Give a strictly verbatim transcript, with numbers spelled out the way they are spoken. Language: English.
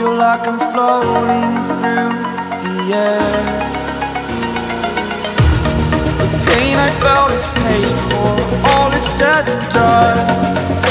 feel like I'm floating through the air. The pain I felt is paid for, all is said and done.